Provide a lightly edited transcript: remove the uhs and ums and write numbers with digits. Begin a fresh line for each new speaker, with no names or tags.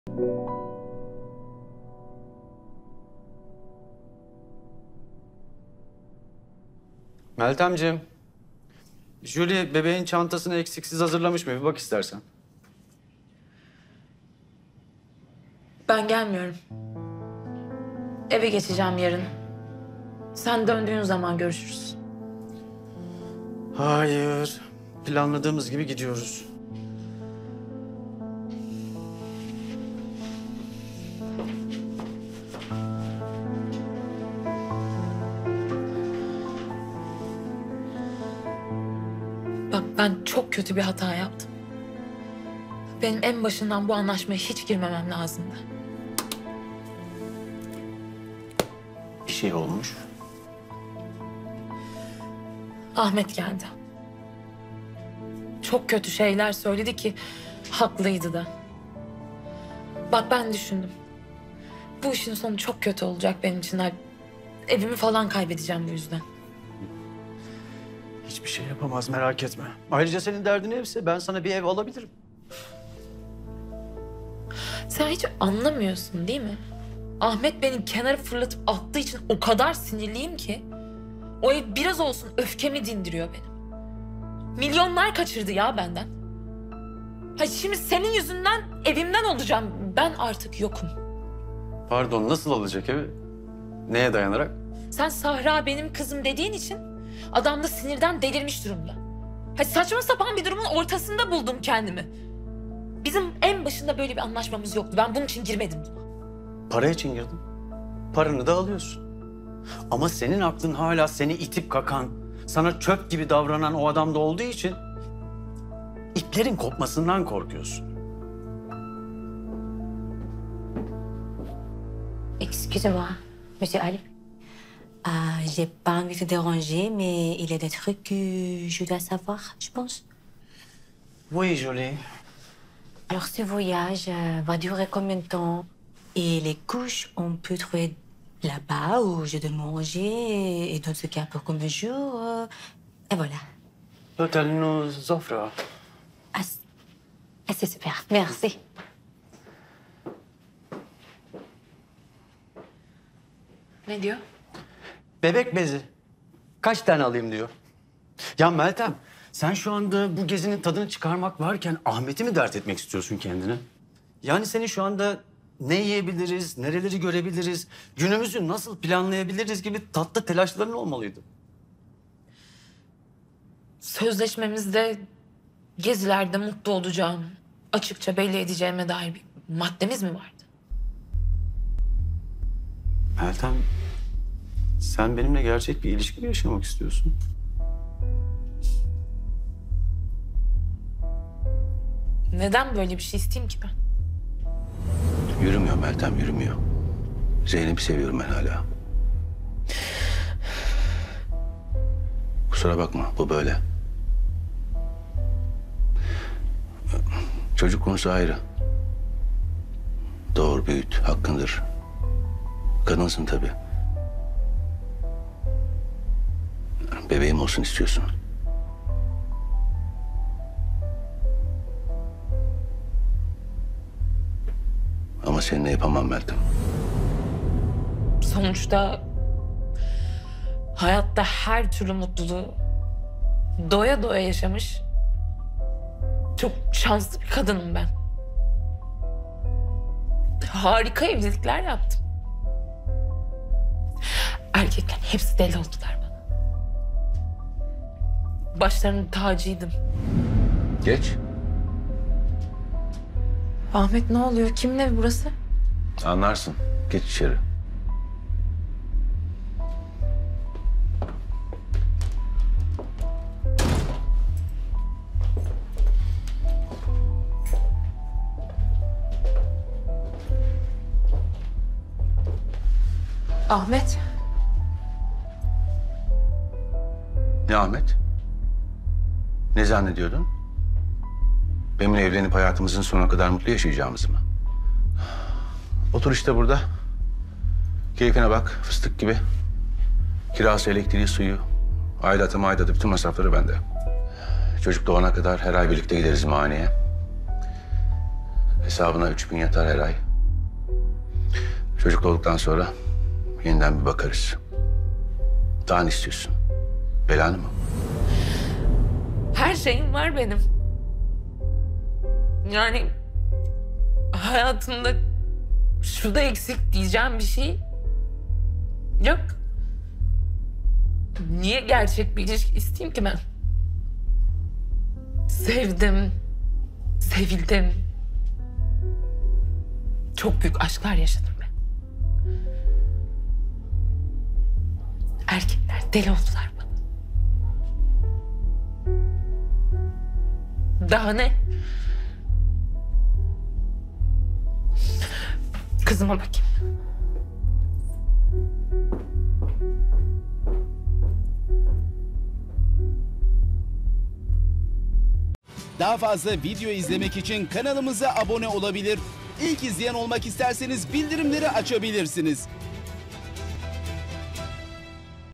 Meltemciğim, Julie bebeğin çantasını eksiksiz hazırlamış mı? Bir bak istersen.
Ben gelmiyorum. Eve geçeceğim yarın. Sen döndüğün zaman görüşürüz.
Hayır, planladığımız gibi gidiyoruz.
Bak ben çok kötü bir hata yaptım. Benim en başından bu anlaşmaya hiç girmemem lazımdı.
Bir şey olmuş.
Ahmet geldi. Çok kötü şeyler söyledi ki haklıydı da. Bak ben düşündüm. Bu işin sonu çok kötü olacak benim için. Evimi falan kaybedeceğim bu yüzden.
Hiçbir şey yapamaz, merak etme. Ayrıca senin derdin evse ben sana bir ev alabilirim.
Sen hiç anlamıyorsun değil mi? Ahmet beni kenara fırlatıp attığı için o kadar sinirliyim ki... ...o ev biraz olsun öfkemi dindiriyor benim. Milyonlar kaçırdı ya benden. Ha şimdi senin yüzünden evimden olacağım. Ben artık yokum.
Pardon, nasıl alacak evi? Neye dayanarak?
Sen Sahra benim kızım dediğin için... ...adam da sinirden delirmiş durumda. Ha saçma sapan bir durumun ortasında buldum kendimi. Bizim en başında böyle bir anlaşmamız yoktu. Ben bunun için girmedim.
Para için girdin. Paranı da alıyorsun. Ama senin aklın hala seni itip kakan, sana çöp gibi davranan o adamda olduğu için... ...iplerin kopmasından korkuyorsun.
Excusez-moi, Monsieur Ali. J'ai pas envie de te déranger, mais il y a des trucs que je dois savoir, je pense.
Oui, Julie.
Alors, ce voyage va durer combien de temps? Et les couches, on peut trouver là-bas où je dois manger, et dans ce cas pour combien de jours? Et voilà.
L'hôtel nous offre.
C'est super, merci.
Ne diyor?
Bebek bezi. Kaç tane alayım diyor. Ya Meltem, sen şu anda bu gezinin tadını çıkarmak varken Ahmet'i mi dert etmek istiyorsun kendine? Yani senin şu anda ne yiyebiliriz, nereleri görebiliriz, günümüzü nasıl planlayabiliriz gibi tatlı telaşların olmalıydı.
Sözleşmemizde gezilerde mutlu olacağım, açıkça belli edeceğime dair bir maddemiz mi vardı?
Meltem, sen benimle gerçek bir ilişki mi yaşamak istiyorsun?
Neden böyle bir şey isteyeyim ki ben?
Yürümüyor Meltem, yürümüyor. Zeynep'i seviyorum ben hala. Kusura bakma, bu böyle. Çocuk konusu ayrı. Doğur, büyüt, hakkındır. Kadınsın tabii. Bebeğim olsun istiyorsun. Ama seninle yapamam Meltem.
Sonuçta hayatta her türlü mutluluğu doya doya yaşamış çok şanslı bir kadınım ben. Harika evlilikler yaptım. Erkekler hepsi deli oldular bana. Başlarının tacıydım.
Geç.
Ahmet ne oluyor? Kimin evi burası?
Anlarsın. Geç içeri.
Ahmet.
Ne Ahmet? Ne zannediyordun? Benimle evlenip hayatımızın sonuna kadar mutlu yaşayacağımızı mı? Otur işte burada. Keyfine bak, fıstık gibi. Kirası, elektriği, suyu, aidatı bütün masrafları bende. Çocuk doğana kadar her ay birlikte gideriz maniye. Hesabına 3000 yatar her ay. Çocuk olduktan sonra yeniden bir bakarız. Daha ne istiyorsun? Belanı mı?
Her şeyim var benim. Yani hayatımda şu da eksik diyeceğim bir şey yok. Niye gerçek bir ilişki isteyeyim ki ben? Sevdim, sevildim. Çok büyük aşklar yaşadım ben. Erkekler deli oldular bana. Daha ne? Kızıma bakayım.
Daha fazla video izlemek için kanalımıza abone olabilir. İlk izleyen olmak isterseniz bildirimleri açabilirsiniz.